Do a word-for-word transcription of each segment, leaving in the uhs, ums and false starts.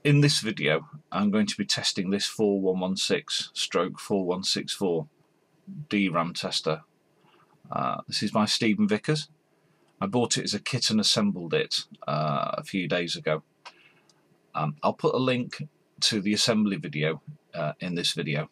in this video I'm going to be testing this four one one six stroke four one six four D RAM tester. Uh, this is by Stephen Vickers. I bought it as a kit and assembled it uh, a few days ago. Um, I'll put a link to the assembly video uh, in this video.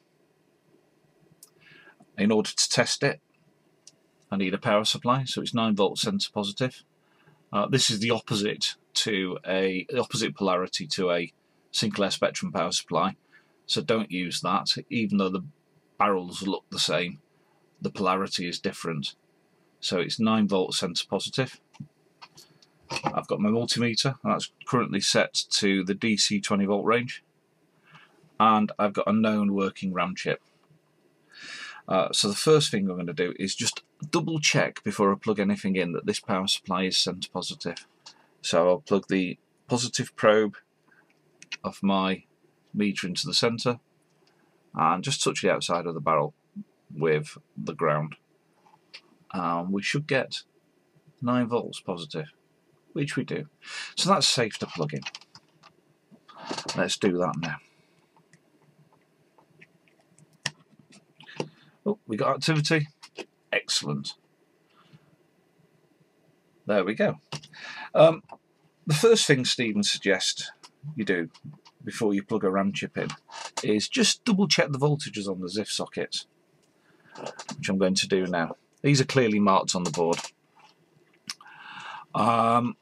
In order to test it, I need a power supply, so it's nine volt center positive. Uh, this is the opposite to a the opposite polarity to a Sinclair Spectrum power supply, so don't use that. Even though the barrels look the same, the polarity is different. So it's nine volt center positive. I've got my multimeter, that's currently set to the D C twenty volt range, and I've got a known working RAM chip. Uh, so the first thing I'm going to do is just double check before I plug anything in that this power supply is center positive. So I'll plug the positive probe of my meter into the center and just touch the outside of the barrel with the ground. Um, we should get nine volts positive, which we do. So that's safe to plug in. Let's do that now. Oh, we got activity. Excellent. There we go. Um, the first thing Stephen suggests you do before you plug a RAM chip in is just double check the voltages on the Z I F sockets, which I'm going to do now. These are clearly marked on the board. Um,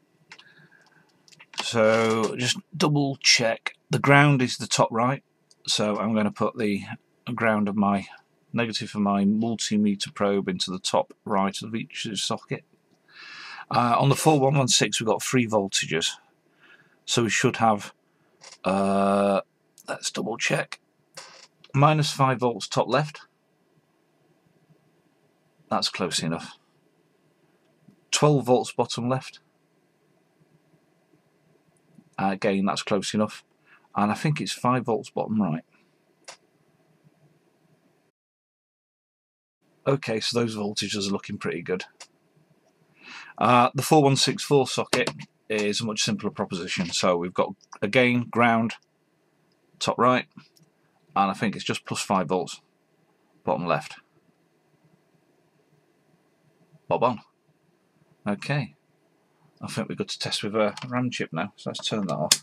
so just double check. The ground is the top right, so I'm going to put the ground of my negative of my multimeter probe into the top right of each socket. Uh, on the four one one six we've got three voltages, so we should have, uh, let's double check, minus five volts top left. That's close enough. twelve volts bottom left. Uh, again, that's close enough. And I think it's five volts bottom right. Okay, so those voltages are looking pretty good. Uh, the four one six four socket is a much simpler proposition. So we've got, again, ground, top right, and I think it's just plus five volts, bottom left. Bob on. Okay, I think we're good to test with a RAM chip now, so let's turn that off.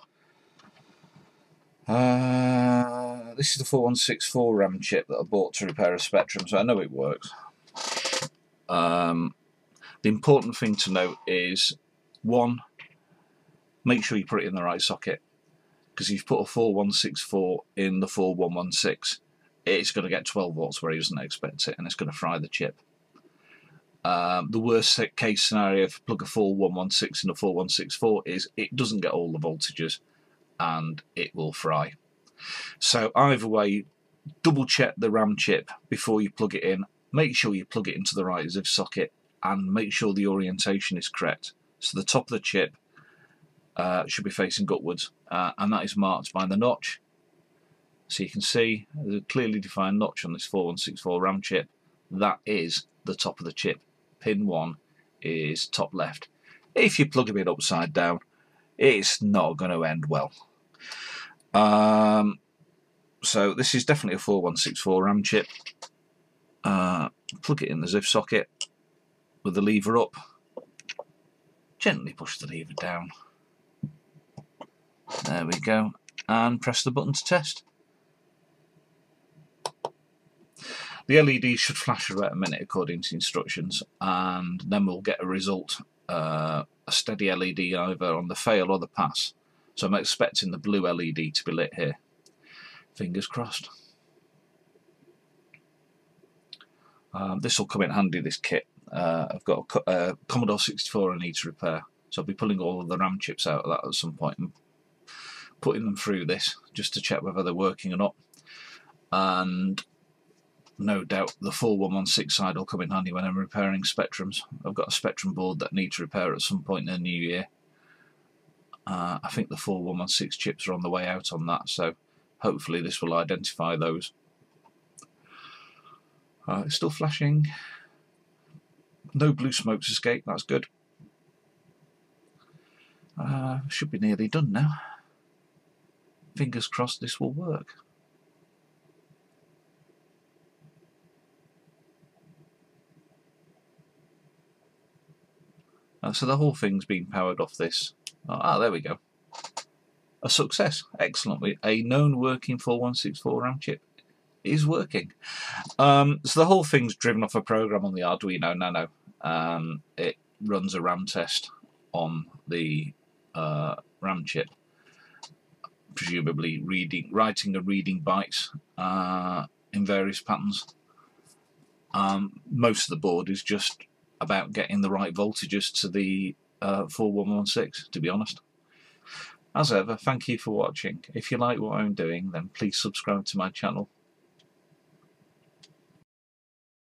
Uh, this is the four one six four RAM chip that I bought to repair a Spectrum, so I know it works. Um, the important thing to note is, one, make sure you put it in the right socket, because if you put a four one six four in the four one one six, it's going to get twelve volts where he doesn't expect it, and it's going to fry the chip. Um, the worst case scenario if you plug a four one one six in a four one six four is it doesn't get all the voltages and it will fry. So either way, double check the RAM chip before you plug it in. Make sure you plug it into the right Z I F socket and make sure the orientation is correct. So the top of the chip uh, should be facing upwards, uh, and that is marked by the notch. So you can see there's a clearly defined notch on this four one six four RAM chip. That is the top of the chip. Pin one is top left. If you plug it upside down, it's not going to end well. Um, so this is definitely a four one six four RAM chip. Uh, plug it in the Z I F socket with the lever up. Gently push the lever down. There we go. And press the button to test. The L E D should flash for about a minute according to instructions, and then we'll get a result, uh, a steady L E D either on the fail or the pass. So I'm expecting the blue L E D to be lit here. Fingers crossed. Um, this will come in handy, this kit. Uh, I've got a uh, Commodore sixty-four I need to repair, so I'll be pulling all of the RAM chips out of that at some point and putting them through this just to check whether they're working or not. And no doubt the four one one six side will come in handy when I'm repairing Spectrums. I've got a Spectrum board that I need to repair at some point in the new year. Uh, I think the four one one six chips are on the way out on that, so hopefully this will identify those. Uh, it's still flashing. No blue smokes escape, that's good. Uh, should be nearly done now. fingers crossed this will work. Uh, so the whole thing's been powered off this. Oh, ah, there we go. A success. Excellent. A known working four one six four RAM chip is working. Um, so the whole thing's driven off a program on the Arduino Nano. Um, it runs a RAM test on the uh, RAM chip, presumably reading, writing and reading bytes uh, in various patterns. Um, most of the board is just about getting the right voltages to the uh, four one one six, to be honest. As ever, thank you for watching. If you like what I'm doing, then please subscribe to my channel.